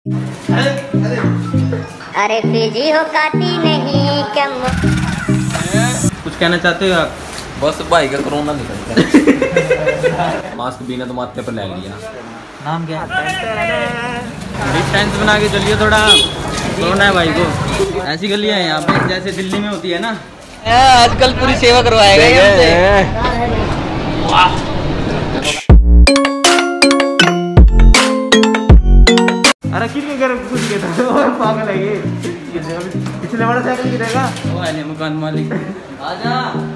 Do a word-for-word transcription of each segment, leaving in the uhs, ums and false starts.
अरे फिजी हो काती नहीं कम। कुछ कहना चाहते हो आप? बस भाई का कोरोना निकल गया। मास्क बिना तो माथे पर ले लिया। नाम क्या है? डिस्टेंस बना के चलिए थोड़ा, कोरोना है भाई को। ऐसी गलियां हैं यहाँ पे जैसे दिल्ली में होती है ना। आजकल पूरी सेवा करवाएगा हमसे। अरे कितने घर कुछ कहता और पागल है ये। पिछले वाला साइकिल गिरेगा। वो है मकान मालिक। आजा।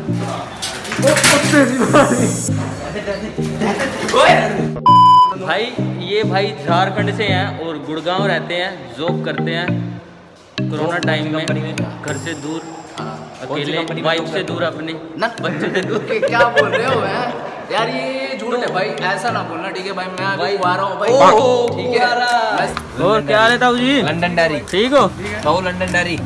भाई ये भाई झारखंड से हैं और गुड़गांव रहते हैं, जॉब करते हैं। कोरोना टाइम में घर से दूर, अकेले, वाइफ से दूर, अपने बच्चों से दूर। क्या बोल रहे हो यार, ये झूठ है भाई, ऐसा ना बोलना ठीक है भाई। मैं अभी आ रहा हूँ भाई, ठीक है। और क्या हाल है ताऊ जी? लंदन डायरी ठीक हो? ताऊ लंदन डायरी।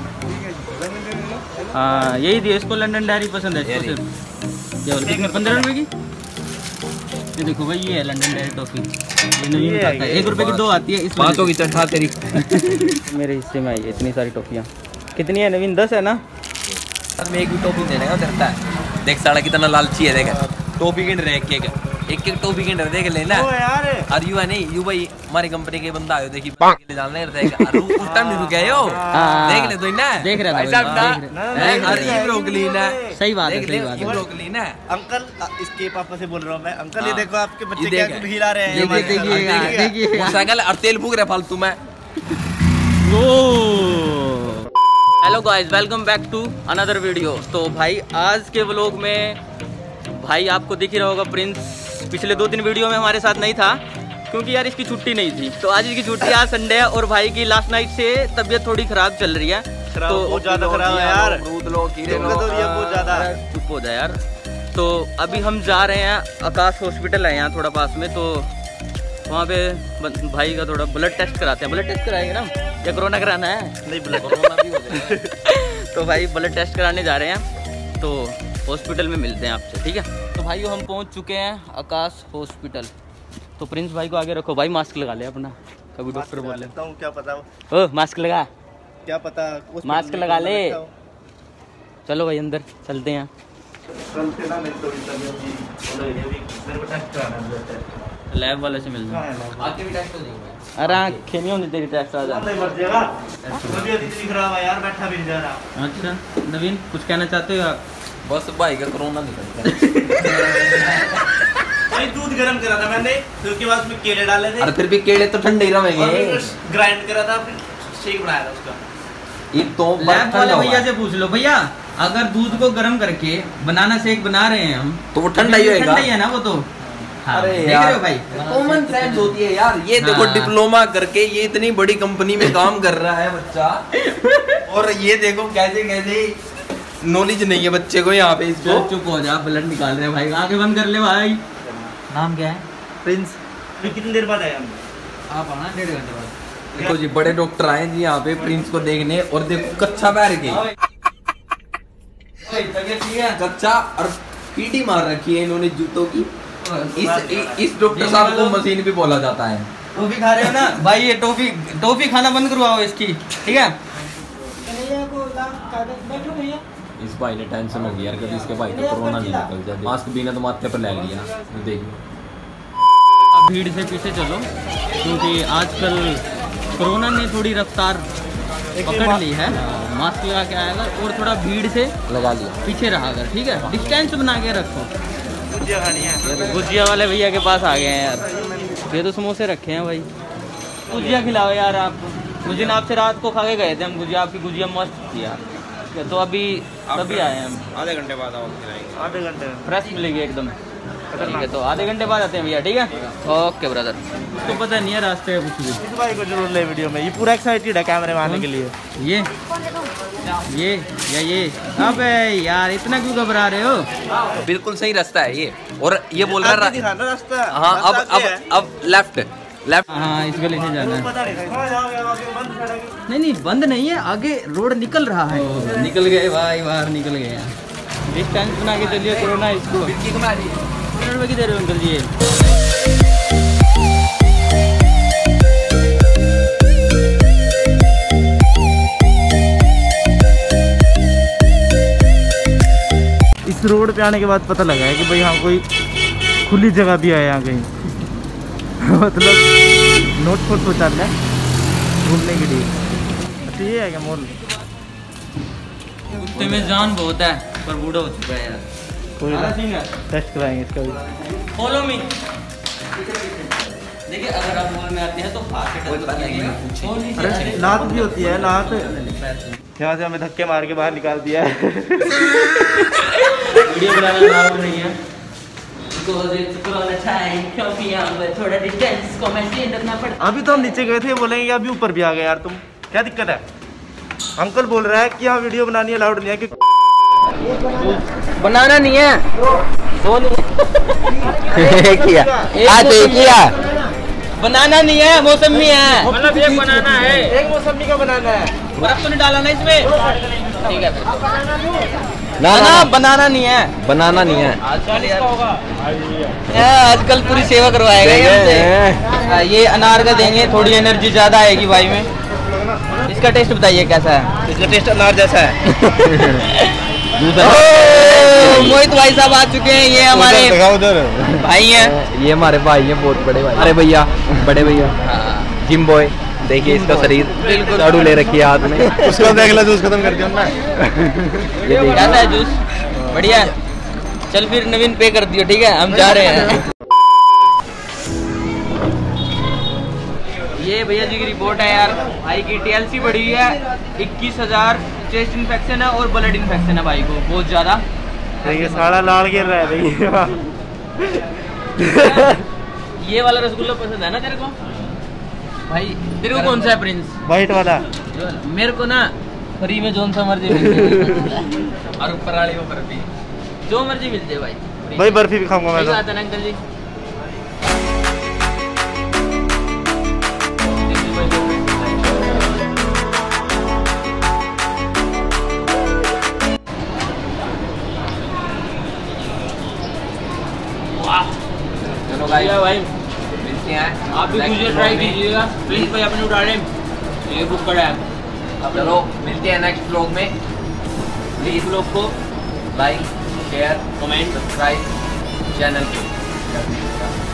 हाँ यही थी, इसको लंदन डायरी पसंद है। इसको सिर्फ क्या बोलते हैं, पंद्रह रुपए की। ये देखो भाई, ये है लंदन डायरी टॉफी। ये नवीन आता है, एक रुपए की दो आती है। इस बातों की चढ़ा तेरी। मेरे हिस्से में आई है इतनी सारी टॉफियाँ। कितनी है नवीन? दस है ना? मैं एक भी टॉफी देने का डरता है। देख साला कितना लालची है, देख टॉफी गिन रहे एक एक एक एक टॉफी गिन रहे, देख लेना यार। और यू है नहीं, यू भाई हमारी कंपनी के बंदा आयो, देखी के जानने रहता है। उस टाइम नहीं रुके हो, देख ले तो ना, देख रहा था अरे ये रोक ली ना। सही बात है, सही बात है, रोक ली ना। अंकल इसके पापा से बोल रहा हूँ मैं। अंकल ये देखो आपके बच्चे क्या हिला रहे हैं। देखिए मोटरसाइकिल और तेल फूक रहे फालतू में। Hello guys, welcome back to another video. तो भाई आज के व्लॉग में भाई आपको दिख ही रहा होगा, प्रिंस पिछले दो तीन वीडियो में हमारे साथ नहीं था क्योंकि यार इसकी छुट्टी नहीं थी। तो आज इसकी छुट्टी, आज संडे है और भाई की लास्ट नाइट से तबीयत थोड़ी खराब चल रही है। तो बहुत ज्यादा खराब है यार, दूध लो, खीरे लो, बहुत ज्यादा। चुप हो जाए यार। तो अभी हम जा रहे हैं, आकाश हॉस्पिटल है यहाँ थोड़ा पास में, तो वहाँ पे भाई का थोड़ा ब्लड टेस्ट कराते हैं। ब्लड टेस्ट कराएंगे ना, या कोरोना कराना है? नहीं, ब्लड कोरोना भी हो जाएगा। तो भाई ब्लड टेस्ट कराने जा रहे हैं, तो हॉस्पिटल में मिलते हैं आपसे, ठीक है? तो भाई हम पहुंच चुके हैं आकाश हॉस्पिटल। तो प्रिंस भाई को आगे रखो भाई, मास्क लगा ले अपना, कभी डॉक्टर बोल लेता हूँ। क्या पता ओ मास्क लगा, क्या पता मास्क लगा ले। चलो भाई अंदर चलते हैं। लैब वाले से मिलते हैं। अरे आँखें नहीं होती तेरी टेस्ट आ जाए। अच्छा नवीन, कुछ कहना चाहते हो आप? बस भाई का कोरोना निकल गया। दूध गर्म करा था मैंने, फिर उसके बाद उसमें केले डाले थे। अरे फिर भी केले तो ठंडे ही रहेंगे। ग्राइंड करा था, फिर शेक बनाया था उसका। ये तो लैब वाले भैया से पूछ लो, भैया अगर दूध को गर्म करके बनाना शेक बना रहे हैं हम, तो वो ठंडा ही होएगा। ठंडा ही है ना वो तो। हाँ, अरे देख यार रहे हो भाई, कॉमन सेंस होती है यार। ये देखो हाँ। डिप्लोमा करके ये इतनी बड़ी कंपनी में काम कर रहा है बच्चा, और ये देखो कैसे कैसे नॉलेज नहीं है बच्चे को यहाँ पे। इसको चुप हो जा, ब्लड निकाल रहे हैं भाई, आगे बंद कर ले भाई। नाम क्या है? प्रिंस। कितनी देर बाद आए हम? आप आना डेढ़ घंटे बाद। देखो जी बड़े डॉक्टर आए जी यहाँ पे प्रिंस को देखने, और देखो कच्चा पैर के कच्चा और पीटी मार रखी है इन्होंने जूतों की। इस इस डॉक्टर साहब को मशीन भी बोला जाता है। टॉफी खा रहे हो ना भाई? ये टॉफी टॉफी खाना बंद करवाओ इसकी, ठीक है? इस भाई ने टेंशन हो गई यार, कभी इसके भाई को कोरोना नहीं निकल जाए। मास्क बिना तो माथे पर ले लिया। देखिए भीड़ से पीछे चलो, क्योंकि आजकल कोरोना ने थोड़ी रफ्तार पकड़ ली है। मास्क लगा के आएगा और थोड़ा भीड़ से लगा लिया, पीछे रहा कर, ठीक है? डिस्टेंस बना के रखो। गुजिया खानी है। गुजिया वाले भैया के पास आ गए हैं यार, ये तो समोसे रखे हैं भाई। गुजिया खिलाओ यार आप। उस दिन आपसे रात को खा के गए थे हम गुजिया, आपकी गुजिया मस्त थी यार। तो अभी तभी आए हैं हम। आधे घंटे बाद आओ। आधे घंटे फ्रेश मिलेगी एकदम, ठीक है? तो आधे घंटे बाद आते हैं भैया, ठीक है? Okay brother. तो पता नहीं है रास्ते का कुछ भी। इस भाई को जरूर ले वीडियो में, ये पूरा एक्साइटेड है कैमरे में आने के लिए। ये ये या ये अबे यार इतना क्यों घबरा रहे हो? बिल्कुल सही रास्ता है ये। और ये बोल रहा है रास्ता। हाँ, अब अब अब लेफ्ट लेफ्ट। हाँ इस गली से जाना है। नहीं नहीं बंद नहीं है, आगे रोड निकल रहा है। निकल गए भाई, बाहर निकल गए। डिस्टेंस बना के चलिए, कोरोना इसको रुपए की दे रहे हो अंकल जी? पे आने के बाद पता लगा है कि भाई हाँ कोई खुली जगह भी है यहाँ कहीं मतलब नोट फोट तो चल रहा है घूमने के लिए। अच्छा ये है क्या मॉल? कुत्ते में जान बहुत है पर बूढ़ा हो चुका है यार। कोई ना, टेस्ट कराएंगे इसका भी। Follow me. देखिए अगर आप मॉल में आते हैं तो फास्ट अरे लात भी होती है, लात यहाँ से हमें धक्के मार के बाहर निकाल दिया है। वीडियो बनाना अलाउड नहीं है क्योंकि यहाँ पर थोड़ा डिस्टेंस को मेंटेन रखना पड़ता। अभी तो हम नीचे गए थे, बोलेंगे अभी ऊपर भी आ गए यार तुम, क्या दिक्कत है? अंकल बोल रहा है कि यहाँ वीडियो बनानी अलाउड नहीं है क्योंकि बनाना नहीं है वो नहीं किया आज किया बनाना नहीं है, मौसमी है। मतलब एक बनाना है, एक मौसमी का बनाना है। बर्फ तो नहीं डाला ना इसमें? ठीक है फिर ना ना बनाना नहीं है, बनाना नहीं है। आजकल पूरी सेवा करवाएगा ये हमसे। ये अनार का देंगे, थोड़ी एनर्जी ज्यादा आएगी भाई में। इसका टेस्ट बताइए कैसा है? इसका टेस्ट अनार जैसा है। मोहित भाई साहब आ चुके हैं, ये हमारे भाई हैं। ये हमारे भाई हैं, बहुत बड़े भाई। अरे भैया, बड़े भैया जिम बॉय, देखिए इसका शरीर झाड़ू ले रखी है हाथ में। उसका देख लो, जूस खत्म कर दिया ना। कैसा है जूस? बढ़िया। चल फिर नवीन पे कर दियो, ठीक है हम जा रहे हैं। ये भैया जी की रिपोर्ट है यार, भाई की टीएलसी बढ़ी हुई है इक्कीस हजार, चेस्ट इन्फेक्शन है और ब्लड इन्फेक्शन है भाई को बहुत ज्यादा। देखिए सारा लाल गिर रहा है। देखिए ये वाला रसगुल्ला पसंद है ना तेरे को भाई? तेरे को कौन सा है प्रिंस? व्हाइट वाला। मेरे को ना फ्री में जोन सा मर्जी मिल जाए और ऊपर वाली वो बर्फी जो मर्जी मिल जाए भाई। भाई बर्फी भी खाऊंगा मैं तो। आता ना अंकल जी। चलो भाई भाई मिलते हैं, आप भी कुछ ट्राई कीजिएगा। प्लीज भाई अपने उठा लें, ये बुक करा है। चलो मिलते हैं नेक्स्ट व्लॉग में। प्लीज लोग को like share comment subscribe channel को।